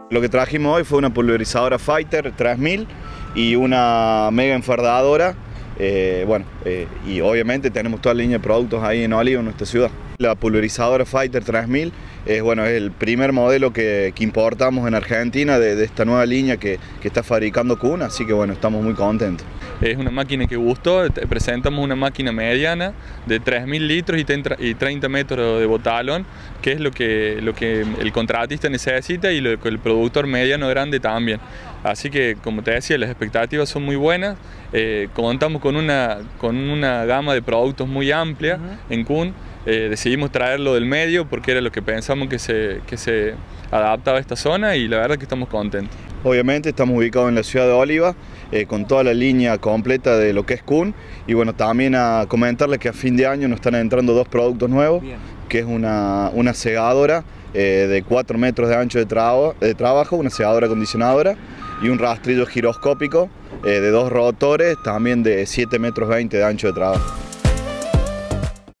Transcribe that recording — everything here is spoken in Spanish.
Lo que trajimos hoy fue una pulverizadora Fighter 3000 y una mega enfardadora. Y obviamente tenemos toda la línea de productos ahí en Oliva, en nuestra ciudad. La pulverizadora Fighter 3000 es el primer modelo que importamos en Argentina de esta nueva línea que está fabricando Kuhn, así que estamos muy contentos. Es una máquina que gustó. Presentamos una máquina mediana de 3.000 litros y 30 metros de botalón, que es lo que el contratista necesita y lo que el productor mediano grande también. Así que, como te decía, las expectativas son muy buenas. Contamos con una gama de productos muy amplia en Kuhn. Decidimos traerlo del medio porque era lo que pensamos que se adaptaba a esta zona, y la verdad que estamos contentos. Obviamente estamos ubicados en la ciudad de Oliva, con toda la línea completa de lo que es Kuhn, y también a comentarles que a fin de año nos están entrando dos productos nuevos. Bien. Que es una segadora de 4 metros de ancho de trabajo, una segadora acondicionadora, y un rastrillo giroscópico de 2 rotores, también de 7,20 metros de ancho de trabajo.